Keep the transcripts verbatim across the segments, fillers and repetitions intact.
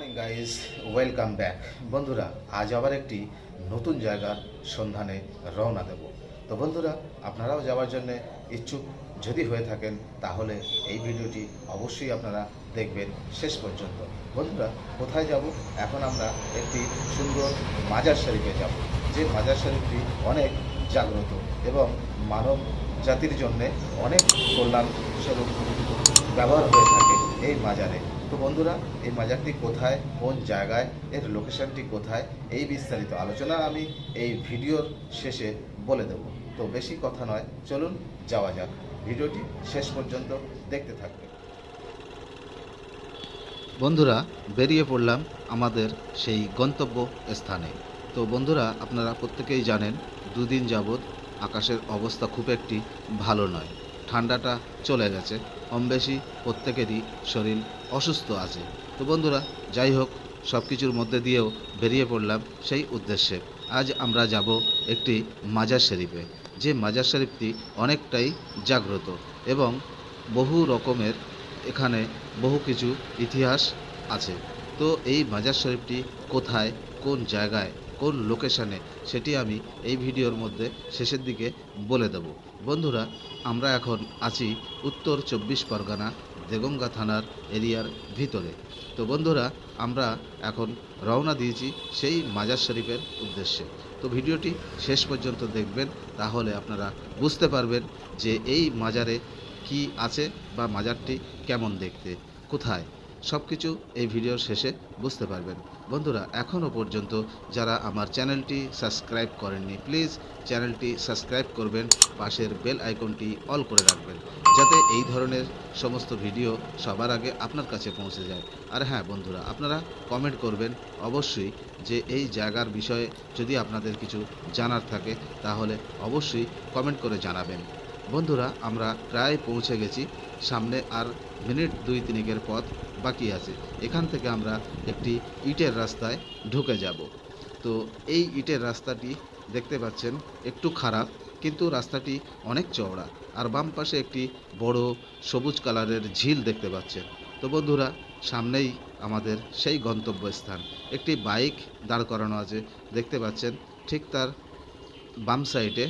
Morning guys, welcome back. বন্ধুরা, আজ আবার একটি নতুন জায়গার সন্ধানে রওনা দেব। তো বন্ধুরা, আপনারাও যাওয়ার জন্য ইচ্ছুক যদি হয়ে থাকেন তাহলে এই ভিডিওটি অবশ্যই আপনারা দেখবেন শেষ পর্যন্ত। বন্ধুরা, কোথায় যাব? এখন আমরা একটি সুন্দর মাজার শরীফে যাব, যে মাজার শরীফটি অনেক জাগ্রত এবং মানব জাতির জন্যে অনেক কল্যাণ স্বরূপ ব্যবহার হয়ে থাকে এই মাজারে। তো বন্ধুরা, এই মাজারটি কোথায়, কোন জায়গায়, এর লোকেশনটি কোথায়, এই বিস্তারিত আলোচনা আমি এই ভিডিওর শেষে বলে দেব। তো বেশি কথা নয়, চলুন যাওয়া যাক। ভিডিওটি শেষ পর্যন্ত দেখতে থাকবে। বন্ধুরা, বেরিয়ে পড়লাম আমাদের সেই গন্তব্য স্থানে। তো বন্ধুরা, আপনারা প্রত্যেকেই জানেন দুদিন যাবৎ আকাশের অবস্থা খুব একটি ভালো নয়। ঠান্ডাটা চলে গেছে, কম বেশি প্রত্যেকেরই শরীর অসুস্থ আছে। তো বন্ধুরা, যাই হোক, সব কিছুর মধ্যে দিয়েও বেরিয়ে পড়লাম সেই উদ্দেশ্যে। আজ আমরা যাব একটি মাজার শরীফে, যে মাজার শরীফটি অনেকটাই জাগ্রত এবং বহু রকমের এখানে বহু কিছু ইতিহাস আছে। তো এই মাজার শরীফটি কোথায়, কোন জায়গায়, কোন লোকেশানে, সেটি আমি এই ভিডিওর মধ্যে শেষের দিকে বলে দেব। বন্ধুরা, আমরা এখন আছি উত্তর চব্বিশ পরগনা দেগঙ্গা থানার এরিয়ার ভিতরে। তো বন্ধুরা, আমরা এখন রওনা দিয়েছি সেই মাজার শরীফের উদ্দেশ্যে। তো ভিডিওটি শেষ পর্যন্ত দেখবেন, তাহলে আপনারা বুঝতে পারবেন যে এই মাজারে কি আছে বা মাজারটি কেমন দেখতে, কোথায়, সব কিছু এই ভিডিওর শেষে বুঝতে পারবেন। বন্ধুরা, এখনও পর্যন্ত যারা আমার চ্যানেলটি সাবস্ক্রাইব করেননি, প্লিজ চ্যানেলটি সাবস্ক্রাইব করবেন, পাশের বেল আইকনটি অল করে রাখবেন, যাতে এই ধরনের সমস্ত ভিডিও সবার আগে আপনার কাছে পৌঁছে যায়। আর হ্যাঁ বন্ধুরা, আপনারা কমেন্ট করবেন অবশ্যই, যে এই জায়গার বিষয়ে যদি আপনাদের কিছু জানার থাকে তাহলে অবশ্যই কমেন্ট করে জানাবেন। বন্ধুরা, আমরা প্রায় পৌঁছে গেছি, সামনে আর মিনিট দুই তিনেকের পথ বাকি আছে। এখান থেকে আমরা একটি ইটের রাস্তায় ঢুকে যাব। তো এই ইটের রাস্তাটি দেখতে পাচ্ছেন একটু খারাপ, কিন্তু রাস্তাটি অনেক চওড়া, আর বাম পাশে একটি বড় সবুজ কালারের ঝিল দেখতে পাচ্ছেন। তো বন্ধুরা, সামনেই আমাদের সেই গন্তব্যস্থান। একটি বাইক দাঁড় করানো আছে দেখতে পাচ্ছেন, ঠিক তার বাম সাইডে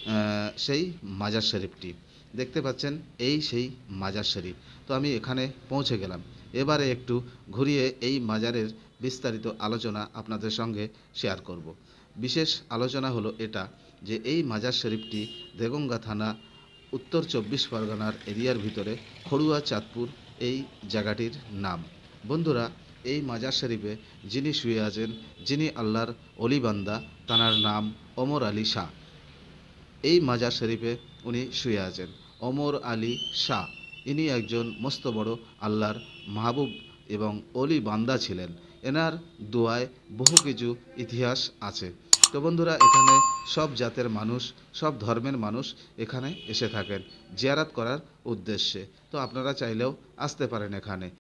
সেই মাজার শরীফটি দেখতে পাচ্ছেন, এই সেই মাজার শরীফ। তো আমি এখানে পৌঁছে গেলাম। এবারে একটু ঘুরিয়ে এই মাজারের বিস্তারিত আলোচনা আপনাদের সঙ্গে শেয়ার করব। বিশেষ আলোচনা হলো এটা, যে এই মাজার শরীফটি দেগঙ্গা থানা উত্তর চব্বিশ পরগনার এরিয়ার ভিতরে খড়ুয়া চাঁদপুর এই জায়গাটির নাম। বন্ধুরা, এই মাজার শরীফে যিনি শুয়ে আছেন, যিনি আল্লাহর অলি বান্দা, তাঁর নাম ওমর আলী শাহ। এই মাজার শরীফে উনি শুয়ে আছেন ওমর আলী শাহ। ইনি একজন মস্ত বড় আল্লাহর মাহবুব এবং অলি বান্দা ছিলেন। এনার দোয়ায় বহু কিছু ইতিহাস আছে। তো বন্ধুরা, এখানে সব জাতের মানুষ, সব ধর্মের মানুষ এখানে এসে থাকেন জিয়ারত করার উদ্দেশ্যে। তো আপনারা চাইলেও আসতে পারেন এখানে।